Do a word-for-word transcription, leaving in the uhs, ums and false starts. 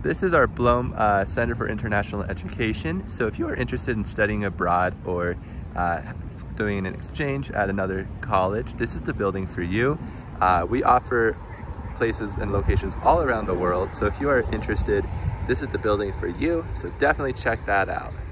This is our Blome uh, Center for International Education. So if you are interested in studying abroad or uh, doing an exchange at another college, this is the building for you. Uh, we offer places and locations all around the world. So if you are interested, this is the building for you. So definitely check that out.